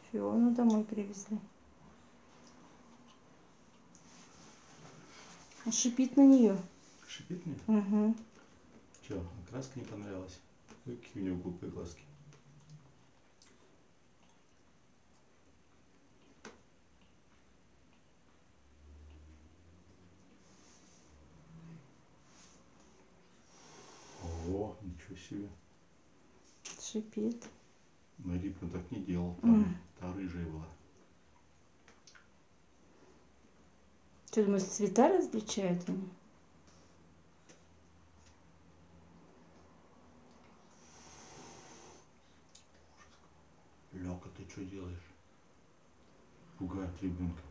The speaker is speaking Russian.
Фиону домой привезли. Он шипит на нее. Шипит мне? Угу. Че, окраска не понравилась? Какие у него глупые глазки. О, ничего себе. Шипит. Но Рипка так не делал, там та рыжая была. Что, думаешь, цвета различают они? Лёка, ты что делаешь? Пугает ребенка.